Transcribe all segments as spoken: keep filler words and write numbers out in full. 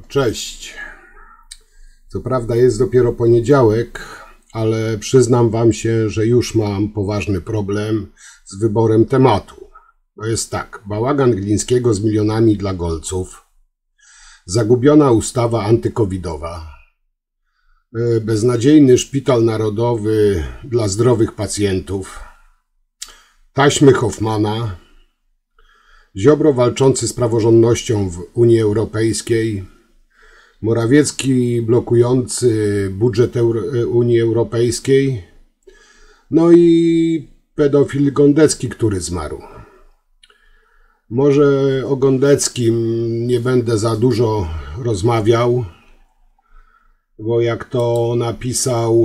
Cześć. Co prawda jest dopiero poniedziałek, ale przyznam wam się, że już mam poważny problem z wyborem tematu. To jest tak, bałagan Glińskiego z milionami dla golców, zagubiona ustawa antykowidowa, beznadziejny szpital narodowy dla zdrowych pacjentów, taśmy Hoffmana, Ziobro walczący z praworządnością w Unii Europejskiej, Morawiecki blokujący budżet Euro Unii Europejskiej, no i pedofil Gondecki, który zmarł. Może o Gondeckim nie będę za dużo rozmawiał, bo jak to napisał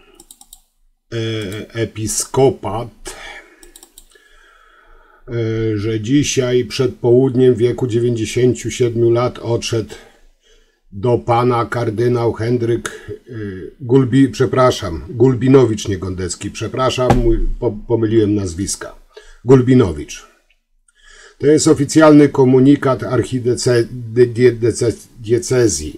e, episkopat, e, że dzisiaj przed południem w wieku dziewięćdziesięciu siedmiu lat odszedł do pana kardynał Henryk y, Gulbi, przepraszam, Gulbinowicz, nie Gondecki, przepraszam, mój, po, pomyliłem nazwiska, Gulbinowicz. To jest oficjalny komunikat archidiecezji.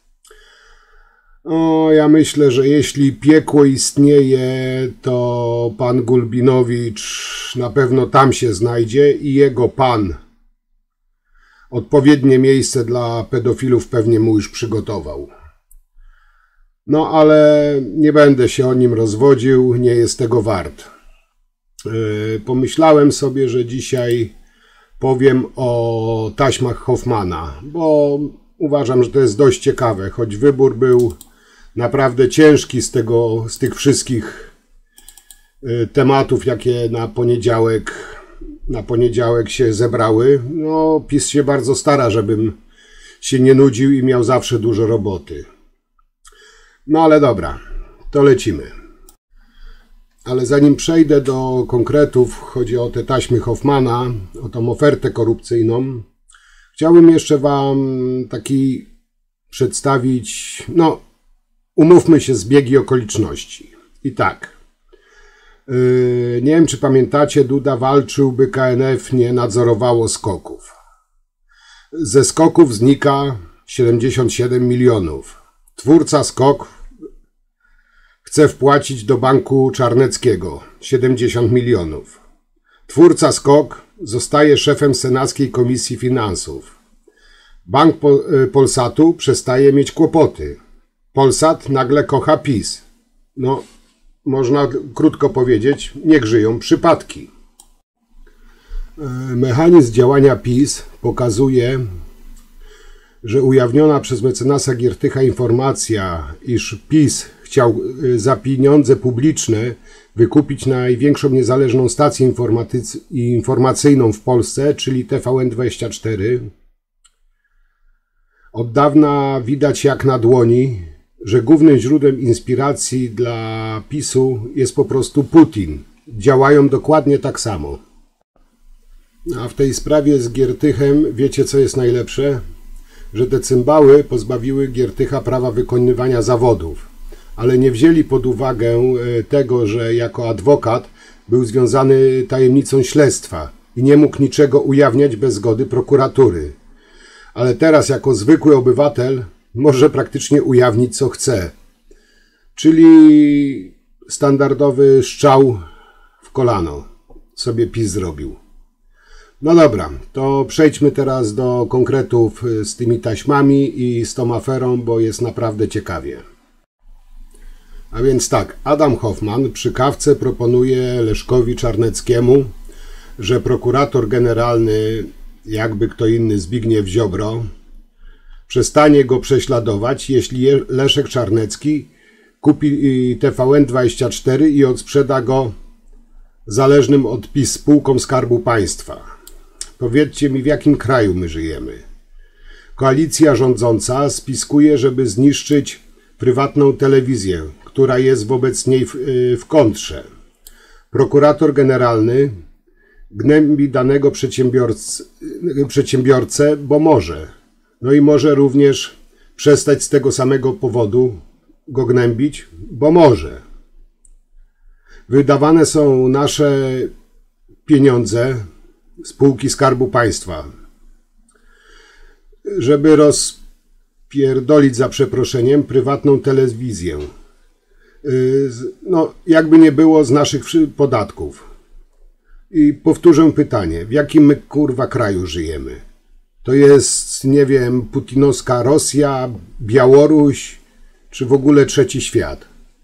O, ja myślę, że jeśli piekło istnieje, to pan Gulbinowicz na pewno tam się znajdzie i jego pan odpowiednie miejsce dla pedofilów pewnie mu już przygotował. No ale nie będę się o nim rozwodził, nie jest tego wart. Yy, pomyślałem sobie, że dzisiaj powiem o taśmach Hoffmana, bo uważam, że to jest dość ciekawe, choć wybór był naprawdę ciężki z, tego, z tych wszystkich yy, tematów, jakie na poniedziałek na poniedziałek się zebrały. No, PiS się bardzo stara, żebym się nie nudził i miał zawsze dużo roboty. No ale dobra, to lecimy. Ale zanim przejdę do konkretów, chodzi o te taśmy Hoffmana, o tą ofertę korupcyjną, chciałbym jeszcze wam taki przedstawić, no, umówmy się, zbiegi okoliczności. I tak. Yy, nie wiem, czy pamiętacie, Duda walczył, by K N F nie nadzorowało skoków. Ze skoków znika siedemdziesiąt siedem milionów. Twórca skok chce wpłacić do banku Czarneckiego siedemdziesiąt milionów. Twórca skok zostaje szefem Senackiej Komisji Finansów. Bank Pol Polsatu przestaje mieć kłopoty. Polsat nagle kocha PiS. No, można krótko powiedzieć, niech żyją przypadki. Mechanizm działania PiS pokazuje, że ujawniona przez mecenasa Giertycha informacja, iż PiS chciał za pieniądze publiczne wykupić największą niezależną stację informacyjną w Polsce, czyli T V N dwadzieścia cztery, od dawna widać jak na dłoni, że głównym źródłem inspiracji dla PiSu jest po prostu Putin. Działają dokładnie tak samo. A w tej sprawie z Giertychem wiecie, co jest najlepsze? Że te cymbały pozbawiły Giertycha prawa wykonywania zawodów, ale nie wzięli pod uwagę tego, że jako adwokat był związany tajemnicą śledztwa i nie mógł niczego ujawniać bez zgody prokuratury. Ale teraz jako zwykły obywatel może praktycznie ujawnić, co chce. Czyli standardowy strzał w kolano sobie PiS zrobił. No dobra, to przejdźmy teraz do konkretów z tymi taśmami i z tą aferą, bo jest naprawdę ciekawie. A więc tak, Adam Hoffman przy kawce proponuje Leszkowi Czarneckiemu, że prokurator generalny, jakby kto inny, Zbigniew Ziobro, przestanie go prześladować, jeśli Leszek Czarnecki kupi T V N dwadzieścia cztery i odsprzeda go zależnym od PiS spółkom Skarbu Państwa. Powiedzcie mi, w jakim kraju my żyjemy? Koalicja rządząca spiskuje, żeby zniszczyć prywatną telewizję, która jest wobec niej w, w kontrze. Prokurator generalny gnębi danego przedsiębiorcę, przedsiębiorcę, bo może. No i może również przestać z tego samego powodu go gnębić, bo może. Wydawane są nasze pieniądze, spółki Skarbu Państwa, żeby roz, pierdolić za przeproszeniem prywatną telewizję. No, jakby nie było z naszych podatków. I powtórzę pytanie, w jakim my kurwa kraju żyjemy? To jest, nie wiem, putinowska Rosja, Białoruś, czy w ogóle trzeci świat?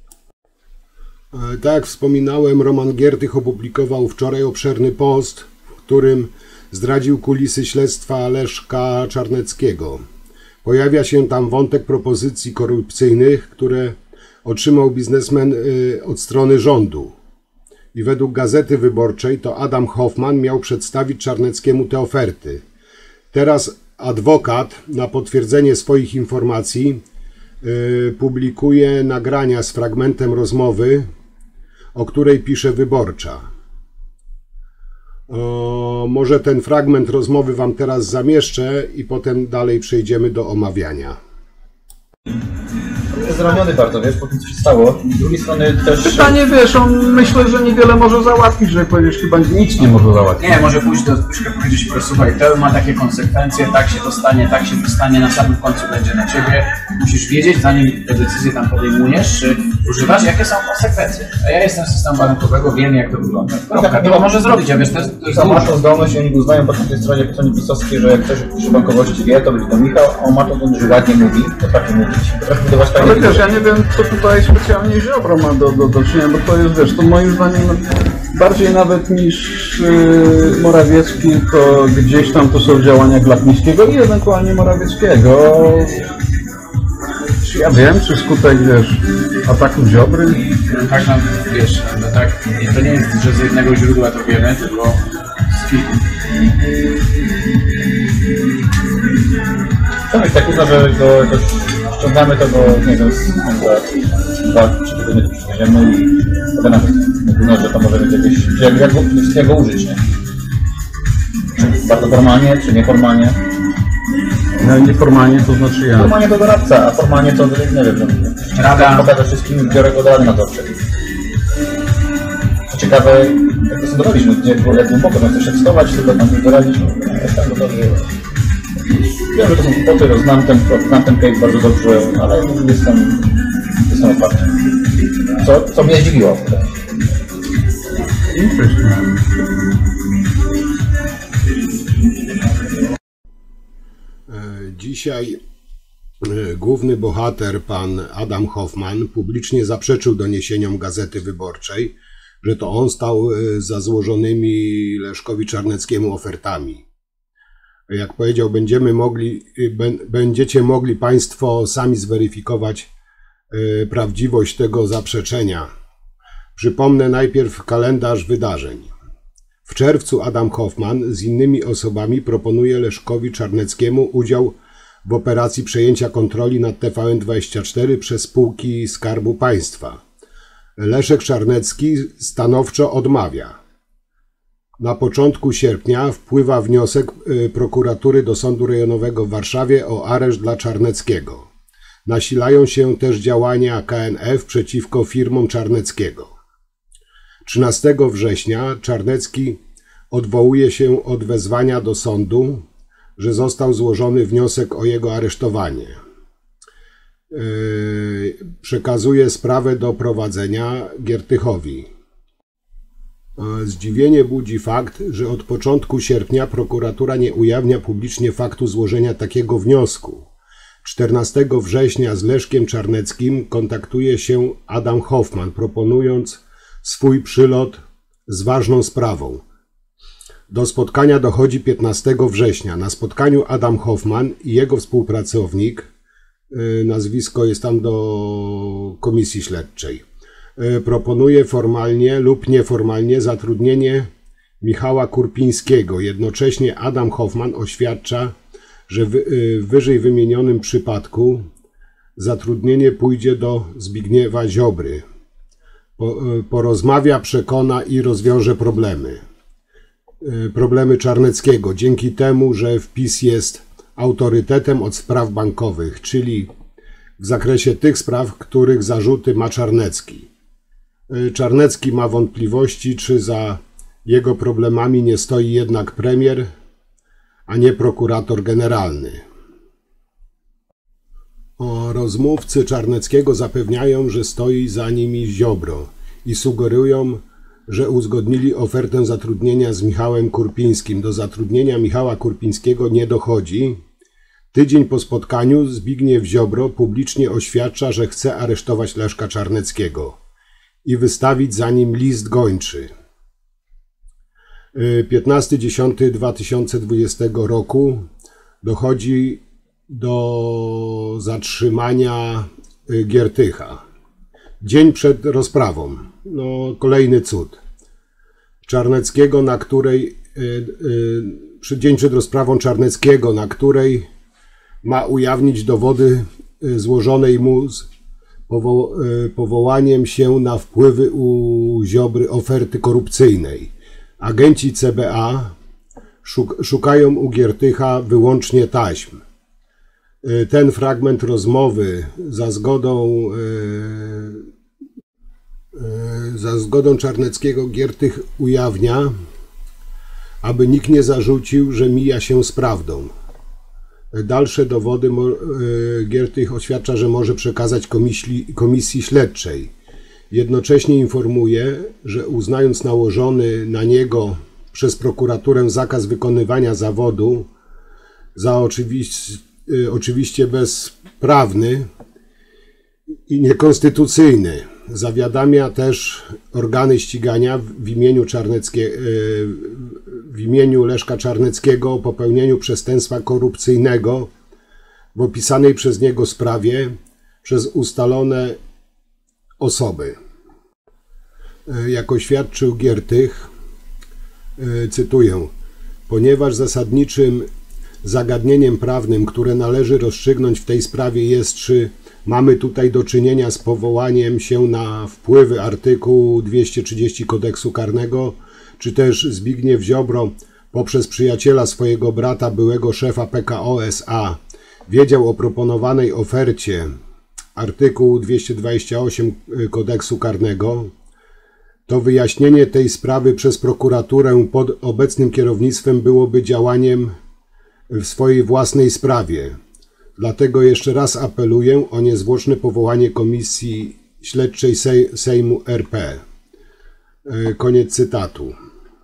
Tak jak wspominałem, Roman Giertych opublikował wczoraj obszerny post, w którym zdradził kulisy śledztwa Leszka Czarneckiego. Pojawia się tam wątek propozycji korupcyjnych, które otrzymał biznesmen od strony rządu. I według Gazety Wyborczej to Adam Hoffman miał przedstawić Czarneckiemu te oferty. Teraz adwokat na potwierdzenie swoich informacji yy, publikuje nagrania z fragmentem rozmowy, o której pisze Wyborcza. O, może ten fragment rozmowy wam teraz zamieszczę i potem dalej przejdziemy do omawiania. Jest zraniony bardzo, wiesz, po tym co się stało. Z drugiej strony też... Pytanie, wiesz, on myślę, że niewiele może załatwić, że powiedziesz, chyba nic nie może załatwić. Nie, może pójść do Zbyszka i powiedzieć, słuchaj, to ma takie konsekwencje, tak się to stanie, tak się to stanie, na samym końcu będzie na ciebie. Musisz wiedzieć, zanim te decyzje tam podejmujesz, czy używasz, jakie są konsekwencje. A ja jestem z systemu warunkowego, wiem jak to wygląda. Kropka, to może zrobić, a wiesz, to jest... To jest masz tą zdolność i oni uznają po tej stronie, po stronie pisowskiej, że jak ktoś przy bankowości wie, to będzie to Michał, a on ma to, że ładnie mówi, potrafi mówić, potrafi budować fajne. Ale wiesz, ja nie wiem, co tutaj specjalnie Ziobro ma do, do, do czynienia, bo to jest, wiesz, to moim zdaniem bardziej nawet niż yy, Morawiecki, to gdzieś tam to są działania Glapińskiego i ewentualnie Morawieckiego. Czy ja wiem, czy skutek, wiesz, ataku Ziobry? Tak, no, wiesz, no tak, to nie jest, że z jednego źródła to wiemy, tylko z kilku. To jest tak trudno, że go jakoś ściągamy to, bo nie wiem, za dwa, trzy tygodnie to przywieziemy i potem trudno, że to może być jakieś, jak, jak, jak go użyć, nie? Czy bardzo formalnie, czy nieformalnie? No, nieformalnie to znaczy ja. Formalnie to doradca, a formalnie to, nie wiem, Rada. pokażę wszystkim, biorę go do rady nadzorczej. Co ciekawe, jak to sądowaliśmy, gdzie jak głęboko tam chcesz ekstować, tylko tam coś doradzić, no, jest tam gotowy. Wiem, że to są kwoty, znam ten, znam ten case bardzo dobrze, ale jestem, jestem otwarty. Co, co mnie zdziwiło. Dzisiaj główny bohater, pan Adam Hoffman, publicznie zaprzeczył doniesieniom Gazety Wyborczej, że to on stał za złożonymi Leszkowi Czarneckiemu ofertami. Jak powiedział, będziemy mogli, będziecie mogli Państwo sami zweryfikować prawdziwość tego zaprzeczenia. Przypomnę najpierw kalendarz wydarzeń. W czerwcu Adam Hoffman z innymi osobami proponuje Leszkowi Czarneckiemu udział w operacji przejęcia kontroli nad T V N dwadzieścia cztery przez spółki Skarbu Państwa. Leszek Czarnecki stanowczo odmawia. Na początku sierpnia wpływa wniosek prokuratury do Sądu Rejonowego w Warszawie o areszt dla Czarneckiego. Nasilają się też działania K N F przeciwko firmom Czarneckiego. trzynastego września Czarnecki odwołuje się od wezwania do sądu, że został złożony wniosek o jego aresztowanie. Przekazuje sprawę do prowadzenia Giertychowi. Zdziwienie budzi fakt, że od początku sierpnia prokuratura nie ujawnia publicznie faktu złożenia takiego wniosku. czternastego września z Leszkiem Czarneckim kontaktuje się Adam Hoffman, proponując swój przylot z ważną sprawą. Do spotkania dochodzi piętnastego września. Na spotkaniu Adam Hoffman i jego współpracownik, nazwisko jest tam do komisji śledczej, proponuje formalnie lub nieformalnie zatrudnienie Michała Kurpińskiego. Jednocześnie Adam Hoffman oświadcza, że w wyżej wymienionym przypadku zatrudnienie pójdzie do Zbigniewa Ziobry. Porozmawia, przekona i rozwiąże problemy. Problemy Czarneckiego, dzięki temu, że wpis jest autorytetem od spraw bankowych, czyli w zakresie tych spraw, których zarzuty ma Czarnecki. Czarnecki ma wątpliwości, czy za jego problemami nie stoi jednak premier, a nie prokurator generalny. O, rozmówcy Czarneckiego zapewniają, że stoi za nimi Ziobro i sugerują, że uzgodnili ofertę zatrudnienia z Michałem Kurpińskim. Do zatrudnienia Michała Kurpińskiego nie dochodzi. Tydzień po spotkaniu Zbigniew Ziobro publicznie oświadcza, że chce aresztować Leszka Czarneckiego i wystawić za nim list gończy. piętnastego dziesiątego dwa tysiące dwudziestego roku dochodzi do zatrzymania Giertycha. Dzień przed rozprawą. No, kolejny cud. Czarneckiego, na której yy, dzień przed rozprawą Czarneckiego, na której ma ujawnić dowody złożonej mu z powo yy, powołaniem się na wpływy u Ziobry oferty korupcyjnej. Agenci C B A szuk szukają u Giertycha wyłącznie taśm. Yy, ten fragment rozmowy za zgodą yy, Za zgodą Czarneckiego Giertych ujawnia, aby nikt nie zarzucił, że mija się z prawdą. Dalsze dowody Giertych oświadcza, że może przekazać komisji, komisji śledczej. Jednocześnie informuje, że uznając nałożony na niego przez prokuraturę zakaz wykonywania zawodu za oczywiście, oczywiście bezprawny i niekonstytucyjny, zawiadamia też organy ścigania w imieniu, Czarneckie, w imieniu Leszka Czarneckiego o popełnieniu przestępstwa korupcyjnego w opisanej przez niego sprawie przez ustalone osoby. Jak oświadczył Giertych, cytuję, ponieważ zasadniczym zagadnieniem prawnym, które należy rozstrzygnąć w tej sprawie jest, czy mamy tutaj do czynienia z powołaniem się na wpływy artykułu dwieście trzydzieści kodeksu karnego, czy też Zbigniew Ziobro poprzez przyjaciela swojego brata, byłego szefa P K O S A, wiedział o proponowanej ofercie artykułu dwieście dwadzieścia osiem kodeksu karnego, to wyjaśnienie tej sprawy przez prokuraturę pod obecnym kierownictwem byłoby działaniem w swojej własnej sprawie. Dlatego jeszcze raz apeluję o niezwłoczne powołanie Komisji Śledczej Sej Sejmu R P. Koniec cytatu.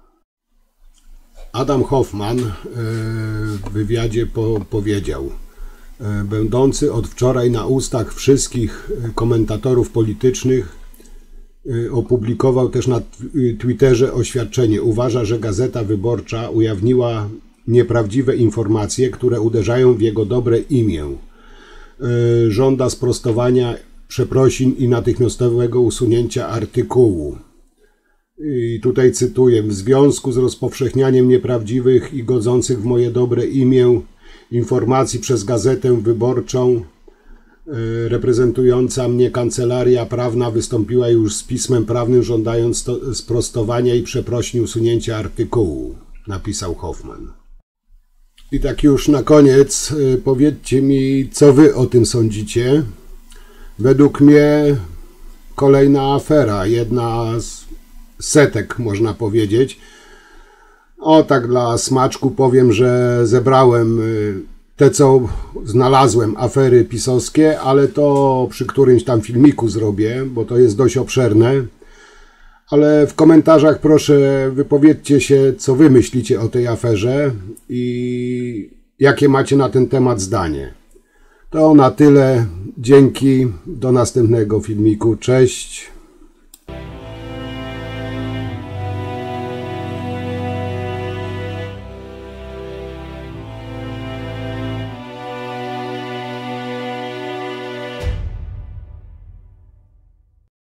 Adam Hoffman w wywiadzie po powiedział, będący od wczoraj na ustach wszystkich komentatorów politycznych, opublikował też na Twitterze oświadczenie. Uważa, że Gazeta Wyborcza ujawniła nieprawdziwe informacje, które uderzają w jego dobre imię. Żąda sprostowania, przeprosin i natychmiastowego usunięcia artykułu. I tutaj cytuję. W związku z rozpowszechnianiem nieprawdziwych i godzących w moje dobre imię informacji przez Gazetę Wyborczą, reprezentująca mnie kancelaria prawna wystąpiła już z pismem prawnym żądając sprostowania i przeprosin usunięcia artykułu, napisał Hoffman. I tak już na koniec powiedzcie mi, co wy o tym sądzicie. Według mnie kolejna afera, jedna z setek można powiedzieć. O tak dla smaczku powiem, że zebrałem te, co znalazłem, afery pisowskie, ale to przy którymś tam filmiku zrobię, bo to jest dość obszerne. Ale w komentarzach proszę wypowiedzcie się, co wy myślicie o tej aferze i jakie macie na ten temat zdanie. To na tyle. Dzięki. Do następnego filmiku. Cześć.